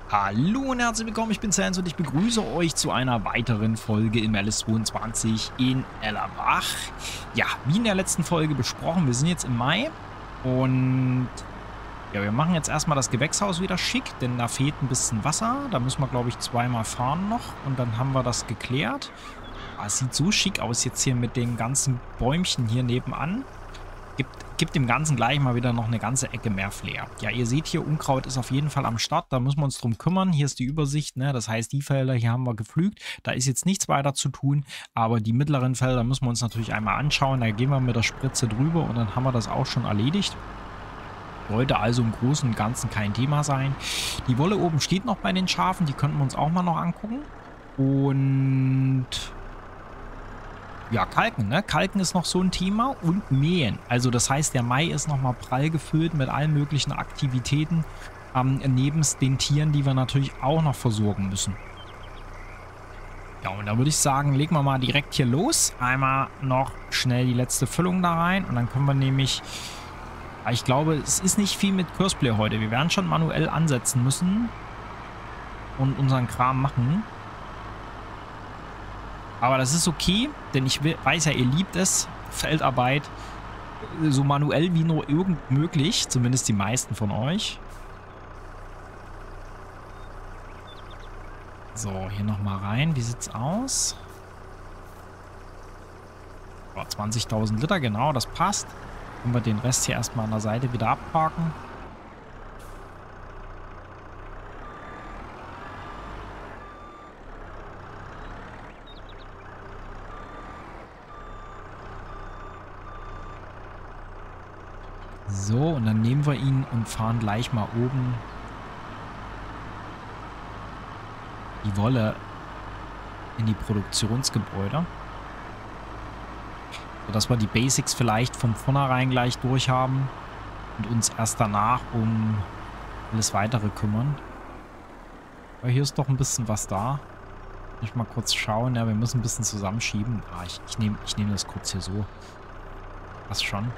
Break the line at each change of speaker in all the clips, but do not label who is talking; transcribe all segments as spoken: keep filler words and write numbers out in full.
Hallo und herzlich willkommen, ich bin Sans und ich begrüße euch zu einer weiteren Folge im L S zweiundzwanzig in Erlenbach. Ja, wie in der letzten Folge besprochen, wir sind jetzt im Mai und ja, wir machen jetzt erstmal das Gewächshaus wieder schick, denn da fehlt ein bisschen Wasser. Da müssen wir, glaube ich, zweimal fahren noch und dann haben wir das geklärt. Ah, es sieht so schick aus jetzt hier mit den ganzen Bäumchen hier nebenan. Gibt, gibt dem Ganzen gleich mal wieder noch eine ganze Ecke mehr Flair. Ja, ihr seht hier, Unkraut ist auf jeden Fall am Start. Da müssen wir uns drum kümmern. Hier ist die Übersicht, ne? Das heißt, die Felder hier haben wir gepflügt. Da ist jetzt nichts weiter zu tun. Aber die mittleren Felder müssen wir uns natürlich einmal anschauen. Da gehen wir mit der Spritze drüber und dann haben wir das auch schon erledigt. Sollte also im Großen und Ganzen kein Thema sein. Die Wolle oben steht noch bei den Schafen. Die könnten wir uns auch mal noch angucken. Und ja, Kalken, ne? Kalken ist noch so ein Thema und Mähen. Also das heißt, der Mai ist nochmal prall gefüllt mit allen möglichen Aktivitäten, ähm, nebst den Tieren, die wir natürlich auch noch versorgen müssen. Ja, und da würde ich sagen, legen wir mal direkt hier los. Einmal noch schnell die letzte Füllung da rein und dann können wir nämlich, ich glaube, es ist nicht viel mit Curseplay heute. Wir werden schon manuell ansetzen müssen und unseren Kram machen. Aber das ist okay, denn ich weiß ja, ihr liebt es, Feldarbeit, so manuell wie nur irgend möglich, zumindest die meisten von euch. So, hier nochmal rein, wie sieht's aus? Oh, zwanzigtausend Liter, genau, das passt. Können wir den Rest hier erstmal an der Seite wieder abparken. So, und dann nehmen wir ihn und fahren gleich mal oben die Wolle in die Produktionsgebäude. Sodass wir die Basics vielleicht von vornherein gleich durch haben und uns erst danach um alles Weitere kümmern. Aber hier ist doch ein bisschen was da. Ich mal kurz schauen. Ja, wir müssen ein bisschen zusammenschieben. Ah, ich, ich nehme ich nehm das kurz hier so. Passt schon.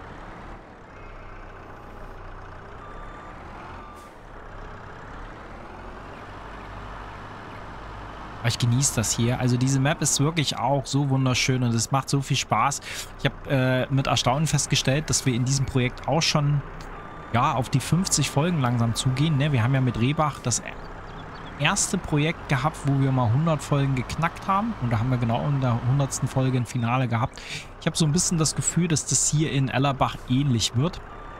Aber ich genieße das hier. Also diese Map ist wirklich auch so wunderschön und es macht so viel Spaß. Ich habe äh, mit Erstaunen festgestellt, dass wir in diesem Projekt auch schon ja, auf die fünfzig Folgen langsam zugehen. Ne? Wir haben ja mit Rehbach das erste Projekt gehabt, wo wir mal hundert Folgen geknackt haben. Und da haben wir genau in der hundertsten Folge ein Finale gehabt. Ich habe so ein bisschen das Gefühl, dass das hier in Erlenbach ähnlich wird.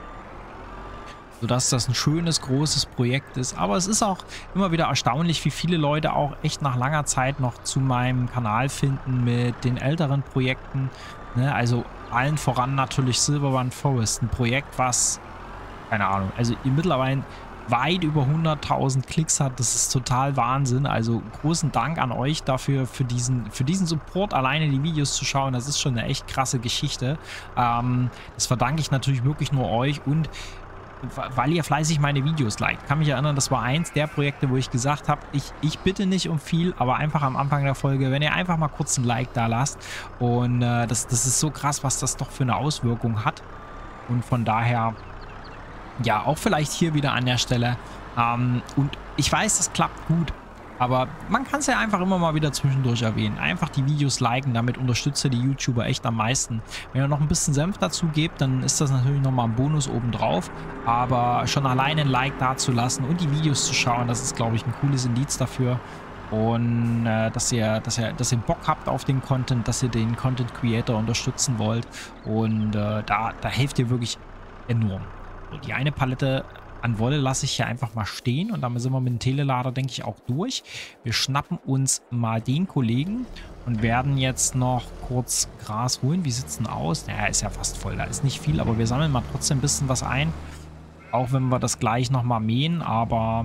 Sodass das ein schönes, großes Projekt ist. Aber es ist auch immer wieder erstaunlich, wie viele Leute auch echt nach langer Zeit noch zu meinem Kanal finden mit den älteren Projekten. Ne? Also allen voran natürlich Silverrun Forest. Ein Projekt, was, keine Ahnung, also mittlerweile weit über hunderttausend Klicks hat. Das ist total Wahnsinn. Also großen Dank an euch dafür, für diesen, für diesen Support, alleine die Videos zu schauen. Das ist schon eine echt krasse Geschichte. Ähm, das verdanke ich natürlich wirklich nur euch und weil ihr fleißig meine Videos liked. Ich kann mich erinnern, das war eins der Projekte, wo ich gesagt habe, ich, ich bitte nicht um viel, aber einfach am Anfang der Folge, wenn ihr einfach mal kurz ein Like da lasst. Und äh, das, das ist so krass, was das doch für eine Auswirkung hat. Und von daher, ja, auch vielleicht hier wieder an der Stelle. Ähm, und ich weiß, das klappt gut. Aber man kann es ja einfach immer mal wieder zwischendurch erwähnen. Einfach die Videos liken, damit unterstützt ihr die YouTuber echt am meisten. Wenn ihr noch ein bisschen Senf dazu gebt, dann ist das natürlich nochmal ein Bonus obendrauf. Aber schon alleine ein Like da zu lassen und die Videos zu schauen, das ist, glaube ich, ein cooles Indiz dafür. Und äh, dass, ihr, dass, ihr, dass ihr Bock habt auf den Content, dass ihr den Content Creator unterstützen wollt. Und äh, da, da helft ihr wirklich enorm. So, die eine Palette an Wolle lasse ich hier einfach mal stehen und damit sind wir mit dem Telelader, denke ich, auch durch. Wir schnappen uns mal den Kollegen und werden jetzt noch kurz Gras holen. Wie sieht es denn aus? Naja, ist ja fast voll, da ist nicht viel, aber wir sammeln mal trotzdem ein bisschen was ein. Auch wenn wir das gleich nochmal mähen, aber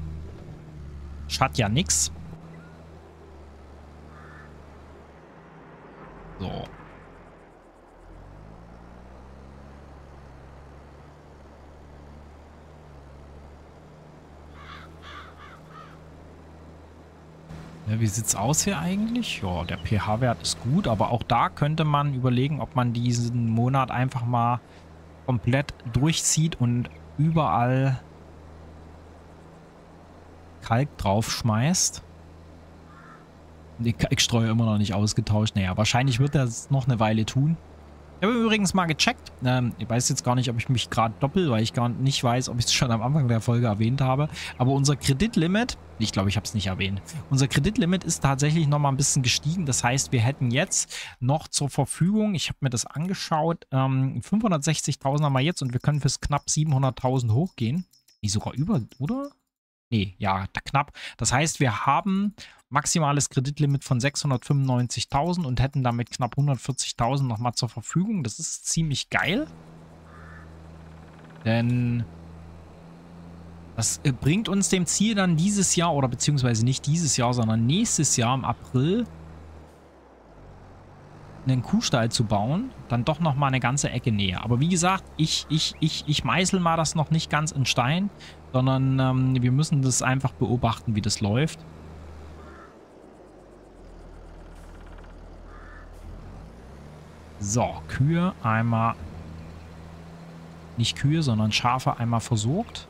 schadet ja nichts. So. Ja, wie sieht es aus hier eigentlich? Ja, der pH-Wert ist gut, aber auch da könnte man überlegen, ob man diesen Monat einfach mal komplett durchzieht und überall Kalk drauf schmeißt. Die Kalkstreuer immer noch nicht ausgetauscht. Naja, wahrscheinlich wird er es noch eine Weile tun. Ich habe übrigens mal gecheckt. Ähm, ich weiß jetzt gar nicht, ob ich mich gerade doppel, weil ich gar nicht weiß, ob ich es schon am Anfang der Folge erwähnt habe. Aber unser Kreditlimit, ich glaube, ich habe es nicht erwähnt. Unser Kreditlimit ist tatsächlich noch mal ein bisschen gestiegen. Das heißt, wir hätten jetzt noch zur Verfügung, ich habe mir das angeschaut, ähm, fünfhundertsechzigtausend haben wir jetzt und wir können bis knapp siebenhunderttausend hochgehen. Nee, sogar über, oder? Nee, ja, da knapp. Das heißt, wir haben maximales Kreditlimit von sechshundertfünfundneunzigtausend und hätten damit knapp hundertvierzigtausend nochmal zur Verfügung. Das ist ziemlich geil. Denn das bringt uns dem Ziel dann dieses Jahr, oder beziehungsweise nicht dieses Jahr, sondern nächstes Jahr im April einen Kuhstall zu bauen, dann doch nochmal eine ganze Ecke näher. Aber wie gesagt, ich, ich, ich, ich meißel mal das noch nicht ganz in Stein, sondern ähm, wir müssen das einfach beobachten, wie das läuft. So, Kühe einmal, nicht Kühe, sondern Schafe einmal versorgt.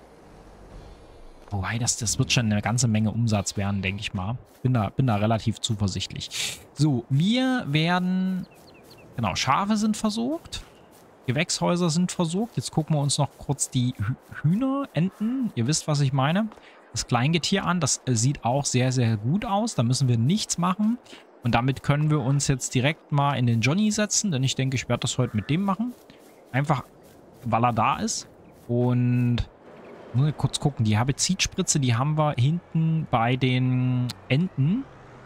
Wobei, das, das wird schon eine ganze Menge Umsatz werden, denke ich mal. Bin da, bin da relativ zuversichtlich. So, wir werden, genau, Schafe sind versorgt. Gewächshäuser sind versorgt. Jetzt gucken wir uns noch kurz die Hühner, Enten, ihr wisst, was ich meine, das Kleingetier an. Das sieht auch sehr, sehr gut aus. Da müssen wir nichts machen. Und damit können wir uns jetzt direkt mal in den Johnny setzen, denn ich denke, ich werde das heute mit dem machen. Einfach, weil er da ist. Und nur kurz gucken, die Herbizidspritze, die haben wir hinten bei den Enten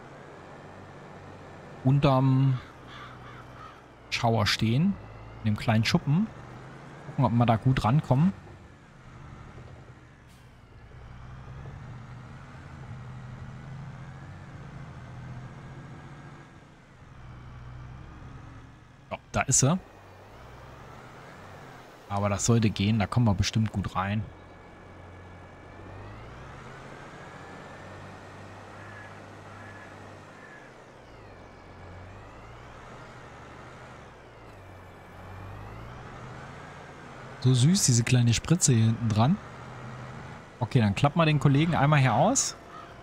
unterm Schauer stehen. In dem kleinen Schuppen. Gucken, ob wir da gut rankommen. Ja, da ist sie. Aber das sollte gehen, da kommen wir bestimmt gut rein. So süß, diese kleine Spritze hier hinten dran. Okay, dann klappen wir den Kollegen einmal hier aus.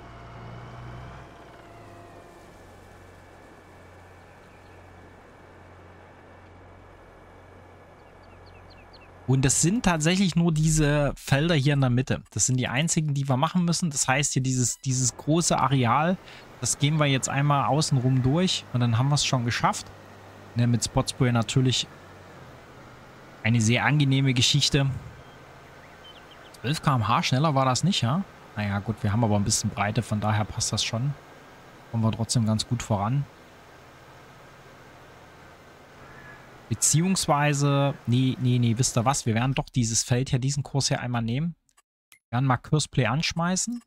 Und das sind tatsächlich nur diese Felder hier in der Mitte. Das sind die einzigen, die wir machen müssen. Das heißt hier dieses, dieses große Areal, das gehen wir jetzt einmal außenrum durch und dann haben wir es schon geschafft. Ne, mit Spotspray natürlich eine sehr angenehme Geschichte. zwölf Kilometer pro Stunde schneller war das nicht, ja? Naja, gut, wir haben aber ein bisschen Breite, von daher passt das schon. Kommen wir trotzdem ganz gut voran. Beziehungsweise, nee, nee, nee, wisst ihr was? Wir werden doch dieses Feld hier, diesen Kurs hier einmal nehmen. Wir werden mal Curseplay anschmeißen.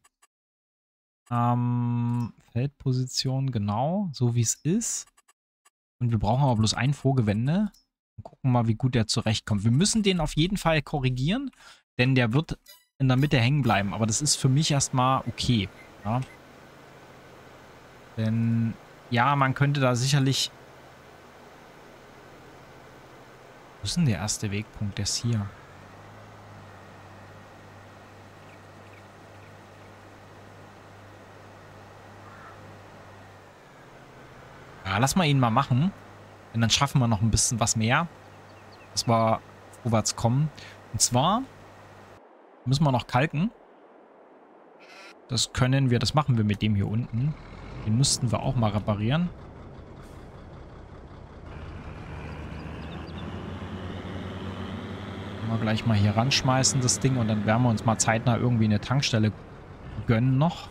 Ähm, Feldposition, genau, so wie es ist. Und wir brauchen aber bloß ein Vorgewende. Und gucken mal, wie gut der zurechtkommt. Wir müssen den auf jeden Fall korrigieren, denn der wird in der Mitte hängen bleiben. Aber das ist für mich erstmal okay. Ja. Denn, ja, man könnte da sicherlich... Wo ist denn der erste Wegpunkt? Der ist hier. Ja, lass mal ihn mal machen. Und dann schaffen wir noch ein bisschen was mehr. Dass wir vorwärts kommen. Und zwar müssen wir noch kalken. Das können wir, das machen wir mit dem hier unten. Den müssten wir auch mal reparieren. Mal gleich mal hier ranschmeißen, das Ding. Und dann werden wir uns mal zeitnah irgendwie eine Tankstelle gönnen noch.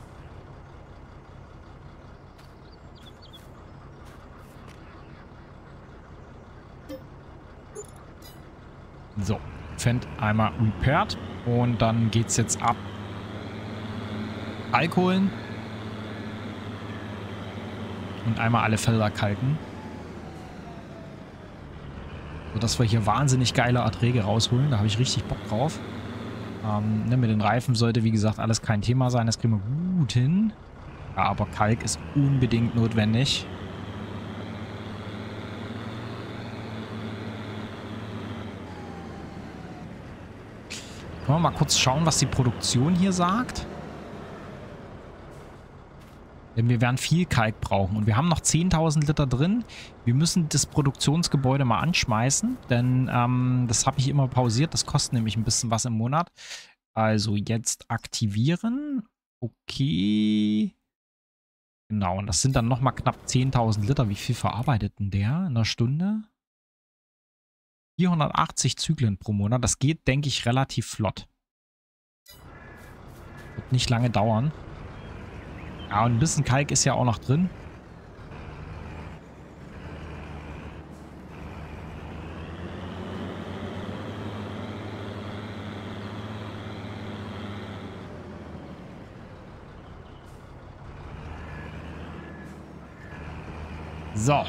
So, Fendt einmal repaired und dann geht's jetzt ab. Alkoholen und einmal alle Felder kalken. Sodass wir hier wahnsinnig geile Erträge rausholen. Da habe ich richtig Bock drauf. Ähm, ne, mit den Reifen sollte, wie gesagt, alles kein Thema sein. Das kriegen wir gut hin. Ja, aber Kalk ist unbedingt notwendig. Können wir mal kurz schauen, was die Produktion hier sagt. Denn wir werden viel Kalk brauchen. Und wir haben noch zehntausend Liter drin. Wir müssen das Produktionsgebäude mal anschmeißen. Denn ähm, das habe ich immer pausiert. Das kostet nämlich ein bisschen was im Monat. Also jetzt aktivieren. Okay. Genau. Und das sind dann nochmal knapp zehntausend Liter. Wie viel verarbeitet denn der in einer Stunde? vierhundertachtzig Zyklen pro Monat. Das geht, denke ich, relativ flott. Wird nicht lange dauern. Ja, und ein bisschen Kalk ist ja auch noch drin. So.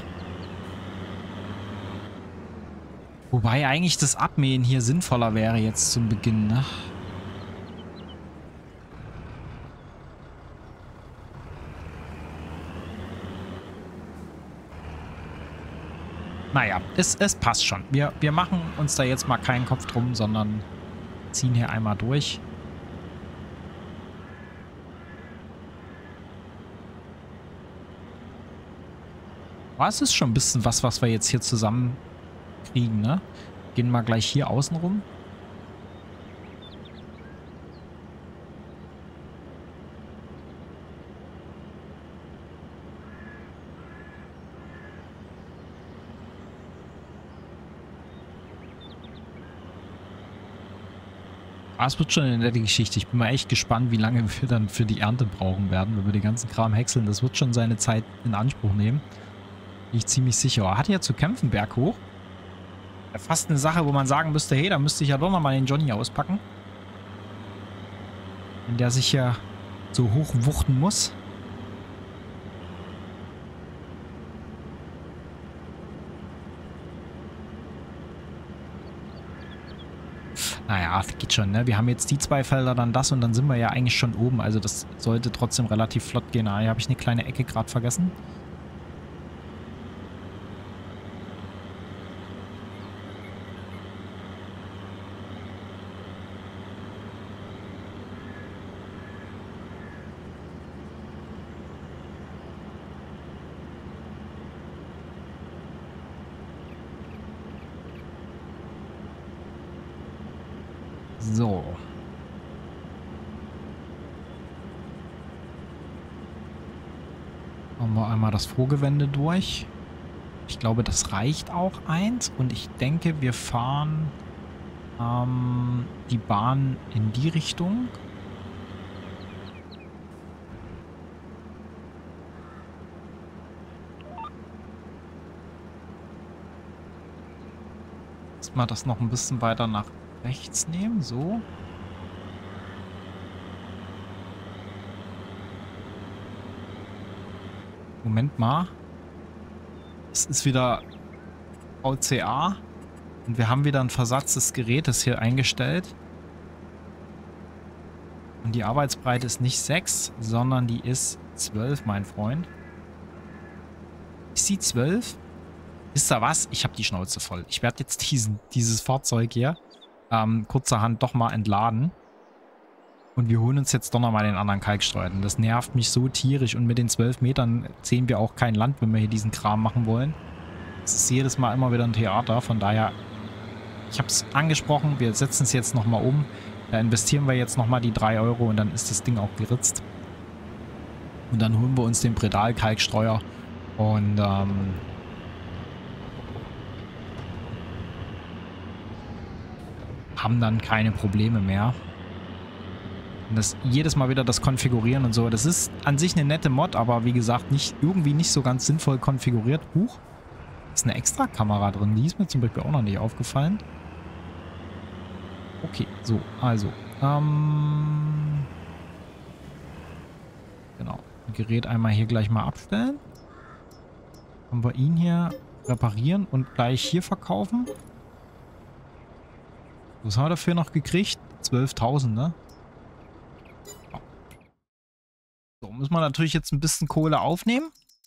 Wobei eigentlich das Abmähen hier sinnvoller wäre jetzt zum Beginn, ne? Naja, es, es passt schon. Wir, wir machen uns da jetzt mal keinen Kopf drum, sondern ziehen hier einmal durch. Aber es ist schon ein bisschen was, was wir jetzt hier zusammen kriegen, ne? Gehen wir gleich hier außen rum. Ah, es wird schon eine nette Geschichte. Ich bin mal echt gespannt, wie lange wir dann für die Ernte brauchen werden, wenn wir den ganzen Kram häckseln. Das wird schon seine Zeit in Anspruch nehmen. Bin ich ziemlich sicher. Er hat ja zu kämpfen, berghoch. Fast eine Sache, wo man sagen müsste, hey, da müsste ich ja doch nochmal den Johnny auspacken. Wenn der sich ja so hoch wuchten muss. Naja, geht schon, ne? Wir haben jetzt die zwei Felder, dann das und dann sind wir ja eigentlich schon oben. Also das sollte trotzdem relativ flott gehen. Ah, hier habe ich eine kleine Ecke gerade vergessen. So. Machen wir einmal das Vorgewende durch. Ich glaube, das reicht auch eins. Und ich denke, wir fahren ähm, die Bahn in die Richtung. Jetzt mal das noch ein bisschen weiter nach rechts nehmen, so. Moment mal. Es ist wieder V C A und wir haben wieder einen Versatz des Gerätes hier eingestellt. Und die Arbeitsbreite ist nicht sechs, sondern die ist zwölf, mein Freund. Ist sie zwölf? Wisst ihr was? Ich habe die Schnauze voll. Ich werde jetzt diesen, dieses Fahrzeug hier Ähm, kurzerhand doch mal entladen. Und wir holen uns jetzt doch nochmal den anderen Kalkstreuer. Das nervt mich so tierisch. Und mit den zwölf Metern sehen wir auch kein Land, wenn wir hier diesen Kram machen wollen. Es ist jedes Mal immer wieder ein Theater. Von daher, ich habe es angesprochen, wir setzen es jetzt nochmal um. Da investieren wir jetzt nochmal die drei Euro und dann ist das Ding auch geritzt. Und dann holen wir uns den Bredal-Kalkstreuer. Und ähm, haben dann keine Probleme mehr. Und das jedes Mal wieder das Konfigurieren und so. Das ist an sich eine nette Mod, aber wie gesagt, nicht, irgendwie nicht so ganz sinnvoll konfiguriert. Huch. Ist eine extra Kamera drin. Die ist mir zum Beispiel auch noch nicht aufgefallen. Okay, so, also. Ähm, genau. Gerät einmal hier gleich mal abstellen. Haben wir ihn hier reparieren und gleich hier verkaufen. Was haben wir dafür noch gekriegt? zwölftausend, ne? So, müssen wir natürlich jetzt ein bisschen Kohle aufnehmen.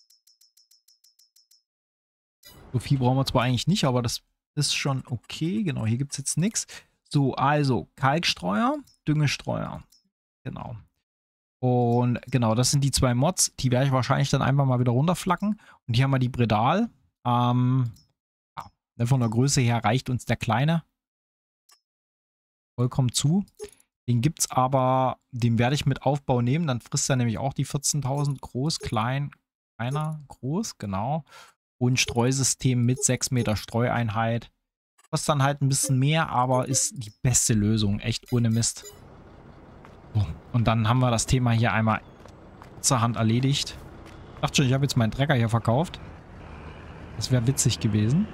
So viel brauchen wir zwar eigentlich nicht, aber das ist schon okay. Genau, hier gibt es jetzt nichts. So, also Kalkstreuer, Düngestreuer. Genau. Und genau, das sind die zwei Mods. Die werde ich wahrscheinlich dann einfach mal wieder runterflacken. Und hier haben wir die Bredal. Ähm, ja, von der Größe her reicht uns der kleine vollkommen zu. Den gibt es aber, den werde ich mit Aufbau nehmen. Dann frisst er nämlich auch die vierzehntausend. Groß, klein, kleiner, groß, genau. Und Streusystem mit sechs Meter Streueinheit. Kostet dann halt ein bisschen mehr, aber ist die beste Lösung. Echt ohne Mist. So, und dann haben wir das Thema hier einmal zur Hand erledigt. Ich dachte schon, ich habe jetzt meinen Trecker hier verkauft. Das wäre witzig gewesen.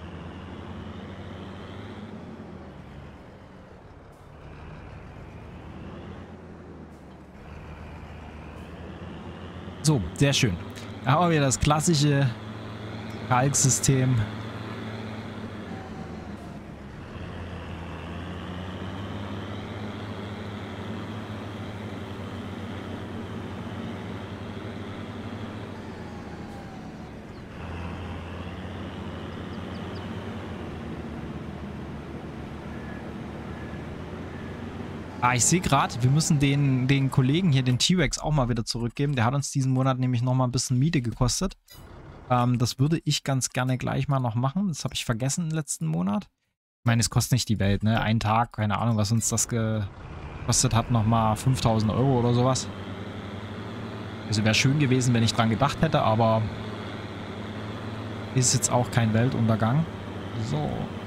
So, sehr schön. Da haben wir wieder das klassische Kalksystem. Ah, ich sehe gerade, wir müssen den, den Kollegen hier, den T-Rex, auch mal wieder zurückgeben. Der hat uns diesen Monat nämlich nochmal ein bisschen Miete gekostet. Ähm, das würde ich ganz gerne gleich mal noch machen. Das habe ich vergessen im letzten Monat. Ich meine, es kostet nicht die Welt, ne? Ein Tag, keine Ahnung, was uns das gekostet hat, nochmal fünftausend Euro oder sowas. Also wäre schön gewesen, wenn ich dran gedacht hätte, aber ist jetzt auch kein Weltuntergang. So.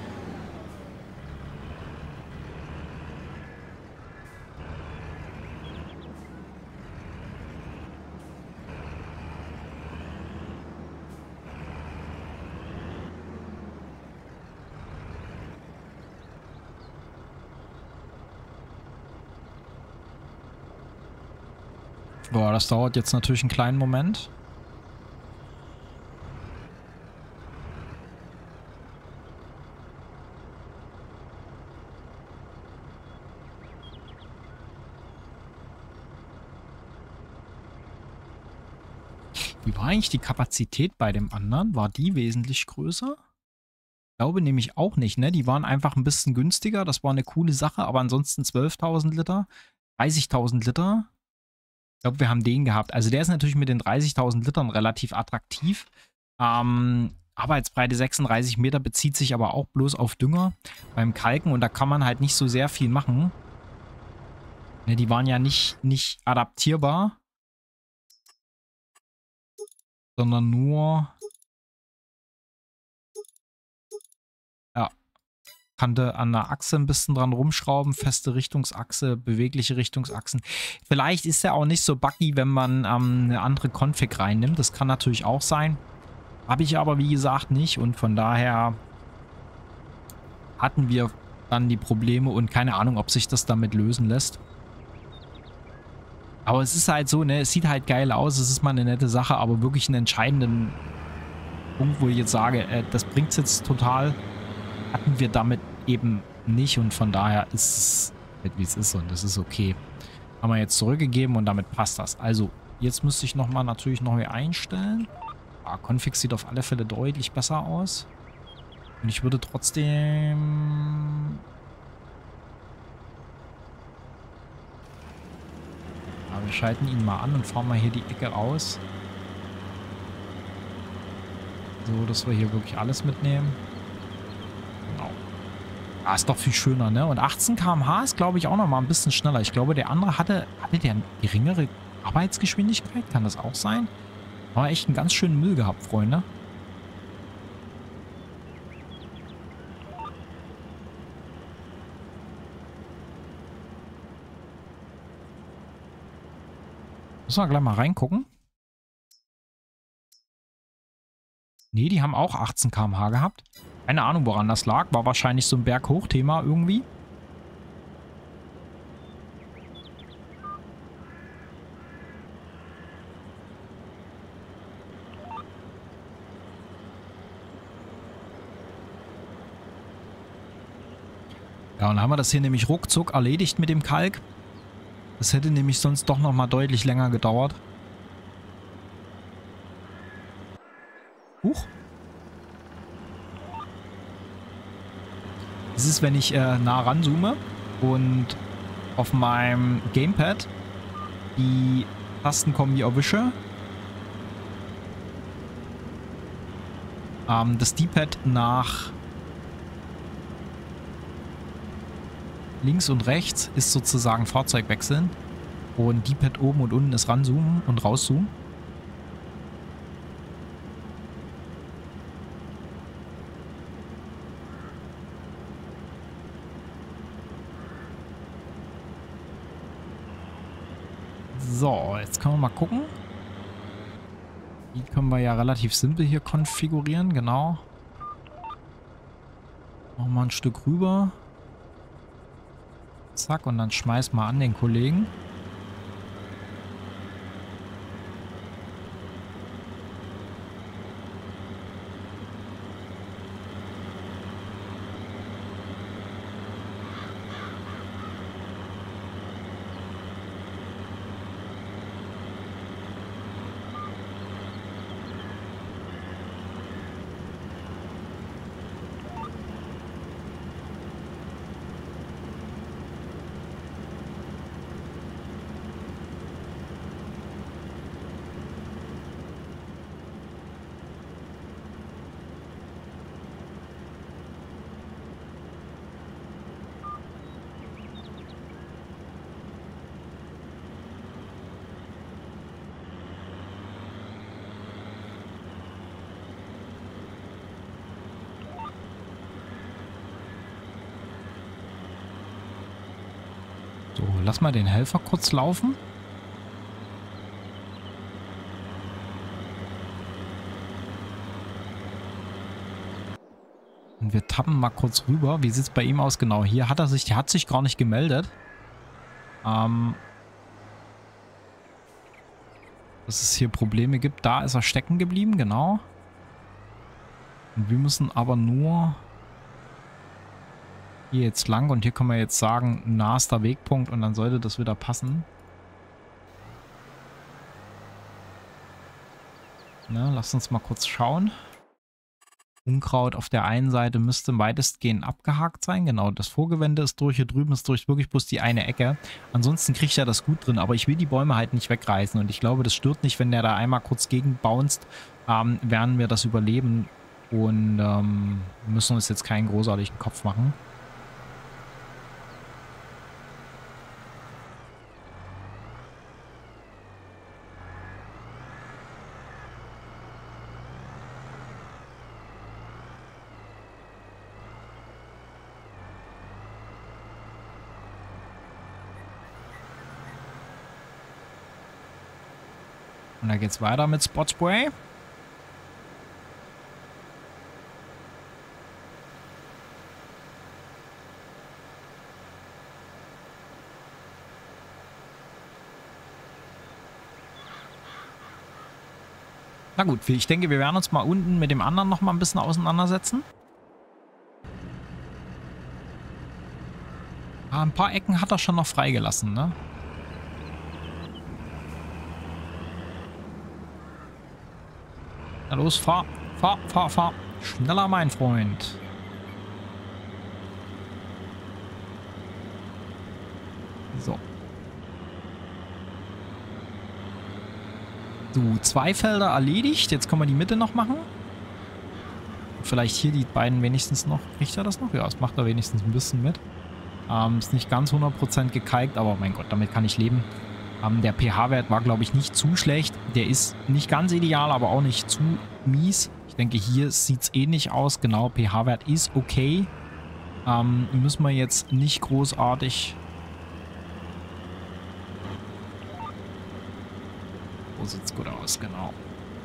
Boah, das dauert jetzt natürlich einen kleinen Moment. Wie war eigentlich die Kapazität bei dem anderen? War die wesentlich größer? Ich glaube nämlich auch nicht, ne? Die waren einfach ein bisschen günstiger. Das war eine coole Sache, aber ansonsten zwölftausend Liter, dreißigtausend Liter. Ich glaube, wir haben den gehabt. Also der ist natürlich mit den dreißigtausend Litern relativ attraktiv. Ähm, Arbeitsbreite sechsunddreißig Meter bezieht sich aber auch bloß auf Dünger beim Kalken. Und da kann man halt nicht so sehr viel machen. Ne, die waren ja nicht, nicht adaptierbar. Sondern nur... Ja. Konnte an der Achse ein bisschen dran rumschrauben, feste Richtungsachse, bewegliche Richtungsachsen. Vielleicht ist er auch nicht so buggy, wenn man ähm, eine andere Config reinnimmt. Das kann natürlich auch sein. Habe ich aber, wie gesagt, nicht. Und von daher hatten wir dann die Probleme und keine Ahnung, ob sich das damit lösen lässt. Aber es ist halt so, ne, es sieht halt geil aus, es ist mal eine nette Sache, aber wirklich einen entscheidenden Punkt, wo ich jetzt sage, äh, das bringt es jetzt total, hatten wir damit eben nicht und von daher ist es wie es ist und das ist okay. Haben wir jetzt zurückgegeben und damit passt das. Also, jetzt müsste ich nochmal natürlich neu einstellen. Ah, Config sieht auf alle Fälle deutlich besser aus. Und ich würde trotzdem... Ja, wir schalten ihn mal an und fahren mal hier die Ecke raus. So, dass wir hier wirklich alles mitnehmen. Genau. Ah, ist doch viel schöner, ne? Und achtzehn Kilometer pro Stunde ist, glaube ich, auch noch mal ein bisschen schneller. Ich glaube, der andere hatte, hatte der eine geringere Arbeitsgeschwindigkeit. Kann das auch sein? War echt einen ganz schönen Müll gehabt, Freunde. Müssen wir gleich mal reingucken. Nee, die haben auch achtzehn Kilometer pro Stunde gehabt. Keine Ahnung, woran das lag. War wahrscheinlich so ein Berghochthema irgendwie. Ja, und dann haben wir das hier nämlich ruckzuck erledigt mit dem Kalk. Das hätte nämlich sonst doch nochmal deutlich länger gedauert. Huch. Das ist, wenn ich äh, nah ranzoome und auf meinem Gamepad die Tastenkombi erwische. Ähm, das D-Pad nach links und rechts ist sozusagen Fahrzeug wechseln. Und D-Pad oben und unten ist ranzoomen und rauszoomen. So, jetzt können wir mal gucken. Die können wir ja relativ simpel hier konfigurieren, genau. Machen wir ein Stück rüber. Zack, und dann schmeiß mal an den Kollegen. So, lass mal den Helfer kurz laufen. Und wir tappen mal kurz rüber. Wie sieht es bei ihm aus? Genau, hier hat er sich, der hat sich gar nicht gemeldet. Ähm, dass es hier Probleme gibt. Da ist er stecken geblieben, genau. Und wir müssen aber nur hier jetzt lang. Und hier können wir jetzt sagen, nahester Wegpunkt. Und dann sollte das wieder passen. Ne, lass uns mal kurz schauen. Unkraut auf der einen Seite müsste weitestgehend abgehakt sein. Genau, das Vorgewende ist durch. Hier drüben ist durch wirklich bloß die eine Ecke. Ansonsten kriegt er das gut drin. Aber ich will die Bäume halt nicht wegreißen. Und ich glaube, das stört nicht, wenn der da einmal kurz gegen bounced. Ähm, werden wir das überleben. Und ähm, müssen uns jetzt keinen großartigen Kopf machen. Und da geht's weiter mit Spot Spray. Na gut, ich denke, wir werden uns mal unten mit dem anderen noch mal ein bisschen auseinandersetzen. Ah, ein paar Ecken hat er schon noch freigelassen, ne? Na los, fahr, fahr, fahr, fahr. Schneller, mein Freund. So. So, zwei Felder erledigt. Jetzt können wir die Mitte noch machen. Vielleicht hier die beiden wenigstens noch. Kriegt er das noch? Ja, das macht er wenigstens ein bisschen mit. Ähm, ist nicht ganz hundert Prozent gekalkt, aber mein Gott, damit kann ich leben. Ähm, der pH-Wert war, glaube ich, nicht zu schlecht. Der ist nicht ganz ideal, aber auch nicht zu mies. Ich denke, hier sieht es ähnlich aus. Genau, pH-Wert ist okay. Ähm, müssen wir jetzt nicht großartig... So sieht es gut aus, genau.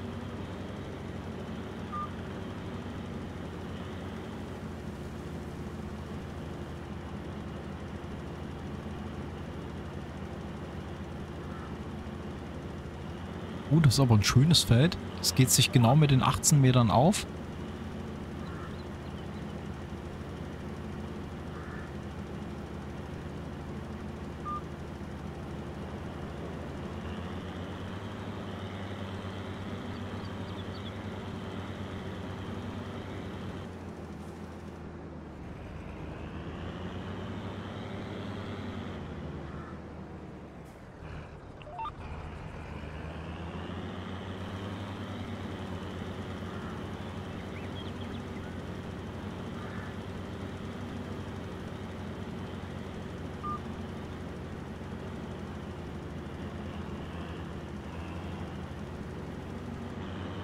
Oh, das ist aber ein schönes Feld. Das geht sich genau mit den achtzehn Metern auf.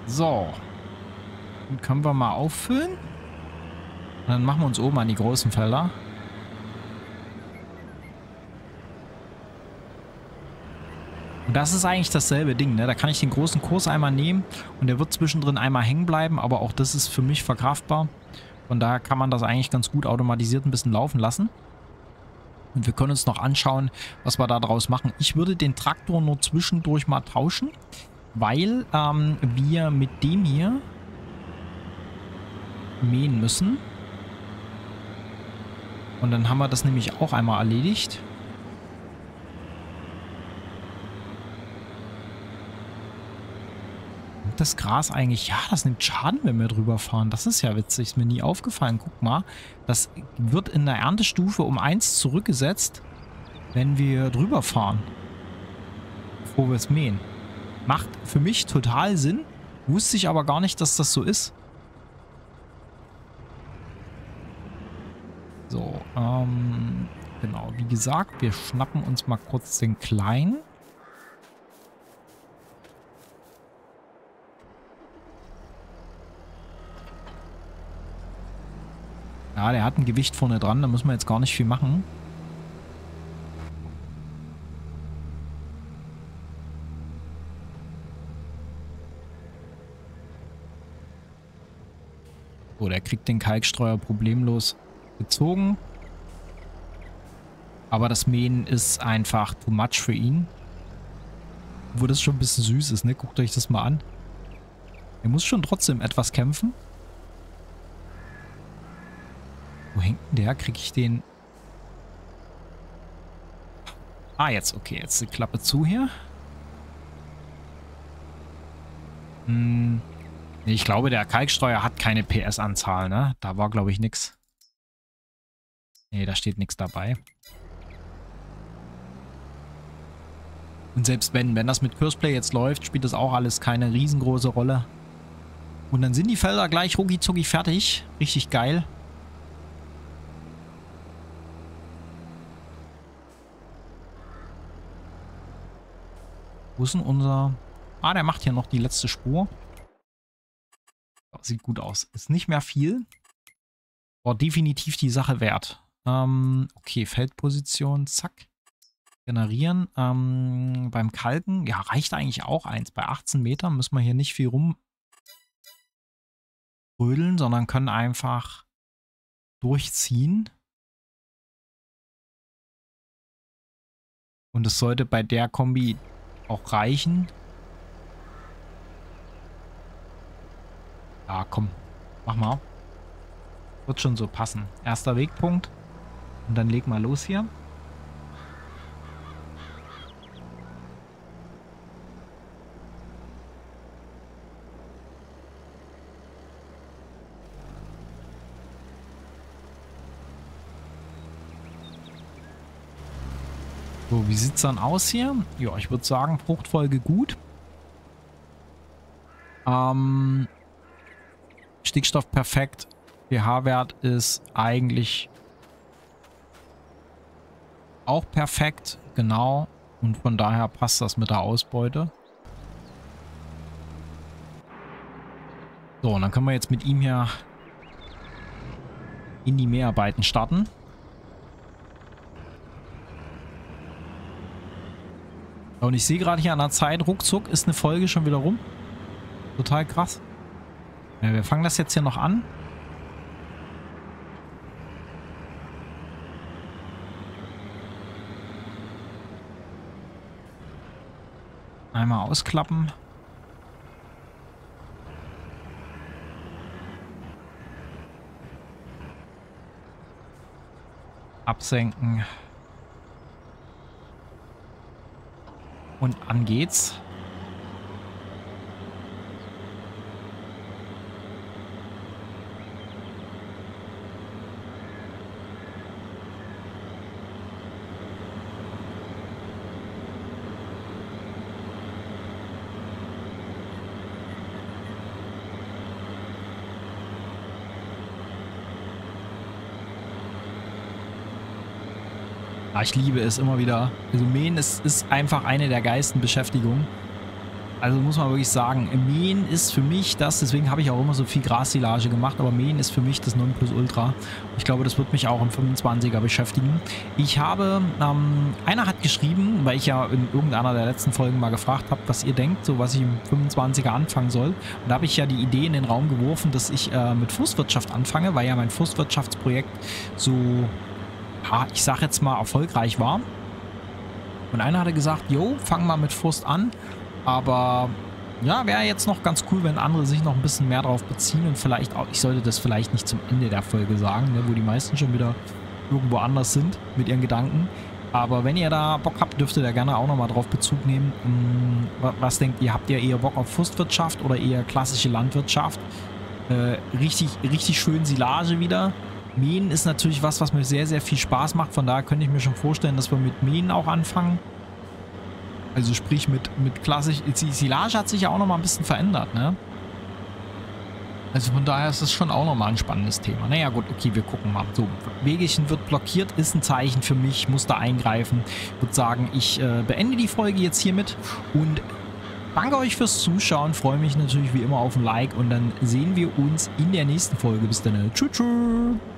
So. Dann können wir mal auffüllen. Und dann machen wir uns oben an die großen Felder. Und das ist eigentlich dasselbe Ding, ne? Da kann ich den großen Kurs einmal nehmen und der wird zwischendrin einmal hängen bleiben, aber auch das ist für mich verkraftbar. Von daher kann man das eigentlich ganz gut automatisiert ein bisschen laufen lassen. Und wir können uns noch anschauen, was wir da draus machen. Ich würde den Traktor nur zwischendurch mal tauschen, weil ähm, wir mit dem hier mähen müssen. Und dann haben wir das nämlich auch einmal erledigt. Das Gras eigentlich, ja, das nimmt Schaden, wenn wir drüber fahren. Das ist ja witzig, ist mir nie aufgefallen. Guck mal, das wird in der Erntestufe um eins zurückgesetzt, wenn wir drüber fahren, bevor wir es mähen. Macht für mich total Sinn, wusste ich aber gar nicht, dass das so ist. So, ähm, genau, wie gesagt, wir schnappen uns mal kurz den Kleinen. Ja, der hat ein Gewicht vorne dran, da müssen wir jetzt gar nicht viel machen. So, der kriegt den Kalkstreuer problemlos gezogen. Aber das Mähen ist einfach too much für ihn. Obwohl das schon ein bisschen süß ist, ne? Guckt euch das mal an. Er muss schon trotzdem etwas kämpfen. Wo hängt denn der? Kriege ich den... Ah, jetzt. Okay, jetzt die Klappe zu hier. Hm. Ich glaube, der Kalkstreuer hat keine P S-Anzahl, ne? Da war, glaube ich, nichts. Ne, da steht nichts dabei. Und selbst wenn, wenn das mit Curseplay jetzt läuft, spielt das auch alles keine riesengroße Rolle. Und dann sind die Felder gleich rucki zucki fertig. Richtig geil. Wo ist denn unser... Ah, der macht hier noch die letzte Spur. Sieht gut aus. Ist nicht mehr viel. War definitiv die Sache wert. Ähm, okay, Feldposition, zack. Generieren. Ähm, beim Kalken, ja, reicht eigentlich auch eins. Bei achtzehn Metern müssen wir hier nicht viel rumrödeln, sondern können einfach durchziehen. Und es sollte bei der Kombi auch reichen. Ja, komm. Mach mal. Wird schon so passen. Erster Wegpunkt. Und dann leg mal los hier. So, wie sieht es dann aus hier? Ja, ich würde sagen, Fruchtfolge gut. Ähm, Stickstoff perfekt. pH-Wert ist eigentlich auch perfekt. Genau. Und von daher passt das mit der Ausbeute. So, und dann können wir jetzt mit ihm hier in die Mäharbeiten starten. Und ich sehe gerade hier an der Zeit, ruckzuck ist eine Folge schon wieder rum. Total krass. Ja, wir fangen das jetzt hier noch an. Einmal ausklappen. Absenken. Und an geht's. Ah, ich liebe es immer wieder. Also mähen ist, ist einfach eine der geilsten Beschäftigungen. Also muss man wirklich sagen, Mähen ist für mich das, deswegen habe ich auch immer so viel Grassilage gemacht, aber Mähen ist für mich das Nonplusultra. Ich glaube, das wird mich auch im fünfundzwanziger beschäftigen. Ich habe, ähm, einer hat geschrieben, weil ich ja in irgendeiner der letzten Folgen mal gefragt habe, was ihr denkt, so was ich im fünfundzwanziger anfangen soll. Und da habe ich ja die Idee in den Raum geworfen, dass ich äh, mit Forstwirtschaft anfange, weil ja mein Forstwirtschaftsprojekt so, ja, ich sag jetzt mal, erfolgreich war. Und einer hatte gesagt, jo, fang mal mit Forst an. Aber ja, wäre jetzt noch ganz cool, wenn andere sich noch ein bisschen mehr darauf beziehen und vielleicht auch, ich sollte das vielleicht nicht zum Ende der Folge sagen, ne, wo die meisten schon wieder irgendwo anders sind mit ihren Gedanken. Aber wenn ihr da Bock habt, dürft ihr da gerne auch nochmal drauf Bezug nehmen. Was denkt ihr, habt ihr eher Bock auf Forstwirtschaft oder eher klassische Landwirtschaft? Äh, richtig, richtig schön Silage wieder. Mähen ist natürlich was, was mir sehr, sehr viel Spaß macht. Von daher könnte ich mir schon vorstellen, dass wir mit Mähen auch anfangen. Also sprich mit, mit klassisch, die Silage hat sich ja auch nochmal ein bisschen verändert, ne? Also von daher ist das schon auch nochmal ein spannendes Thema. Naja gut, okay, wir gucken mal. So, Wegelchen wird blockiert, ist ein Zeichen für mich, muss da eingreifen. Ich würde sagen, ich äh, beende die Folge jetzt hiermit und danke euch fürs Zuschauen. Freue mich natürlich wie immer auf ein Like und dann sehen wir uns in der nächsten Folge. Bis dann. Tschüss. Tschüss.